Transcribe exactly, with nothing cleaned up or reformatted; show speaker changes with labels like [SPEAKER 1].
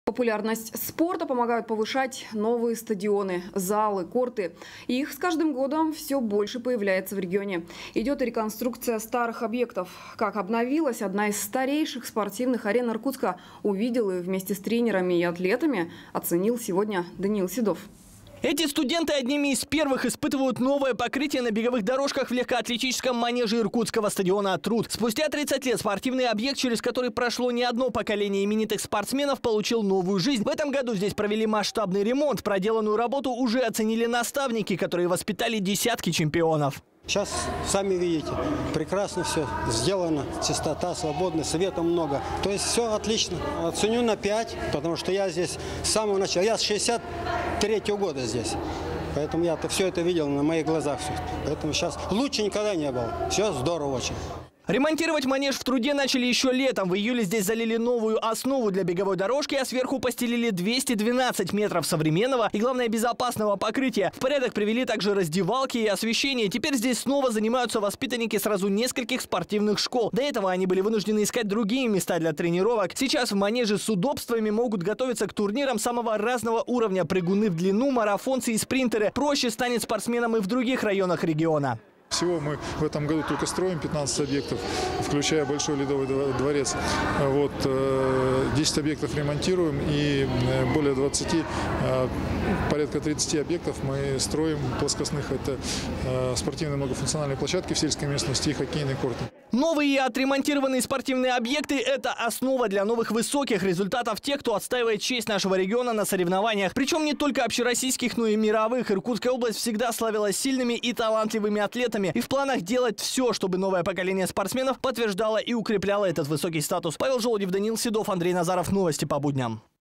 [SPEAKER 1] Популярность спорта помогают повышать новые стадионы, залы, корты. Их с каждым годом все больше появляется в регионе. Идет и реконструкция старых объектов. Как обновилась одна из старейших спортивных арен Иркутска, увидел и вместе с тренерами и атлетами оценил сегодня Даниил Седов.
[SPEAKER 2] Эти студенты одними из первых испытывают новое покрытие на беговых дорожках в легкоатлетическом манеже иркутского стадиона «Труд». Спустя тридцать лет спортивный объект, через который прошло не одно поколение именитых спортсменов, получил новую жизнь. В этом году здесь провели масштабный ремонт. Проделанную работу уже оценили наставники, которые воспитали десятки чемпионов.
[SPEAKER 3] Сейчас, сами видите, прекрасно все сделано, чистота, свободно, света много. То есть все отлично. Оценю на пять, потому что я здесь с самого начала. Я с шестьдесят третьего года здесь. Поэтому я -то все это видел на моих глазах. Все. Поэтому сейчас лучше никогда не было. Все здорово очень.
[SPEAKER 2] Ремонтировать манеж в Труде начали еще летом. В июле здесь залили новую основу для беговой дорожки, а сверху постелили двести двенадцать метров современного и, главное, безопасного покрытия. В порядок привели также раздевалки и освещение. Теперь здесь снова занимаются воспитанники сразу нескольких спортивных школ. До этого они были вынуждены искать другие места для тренировок. Сейчас в манеже с удобствами могут готовиться к турнирам самого разного уровня. Прыгуны в длину, марафонцы и спринтеры. Проще станет спортсменам и в других районах региона.
[SPEAKER 4] Всего мы в этом году только строим пятнадцать объектов, включая Большой Ледовый дворец. Вот, десять объектов ремонтируем и более двадцати, порядка тридцати объектов мы строим плоскостных. Это спортивные многофункциональные площадки в сельской местности и хоккейные корты.
[SPEAKER 2] Новые и отремонтированные спортивные объекты – это основа для новых высоких результатов тех, кто отстаивает честь нашего региона на соревнованиях. Причем не только общероссийских, но и мировых. Иркутская область всегда славилась сильными и талантливыми атлетами. И в планах делать все, чтобы новое поколение спортсменов подтверждало и укрепляло этот высокий статус. Павел Желудев, Даниил Седов, Андрей Назаров. Новости по будням.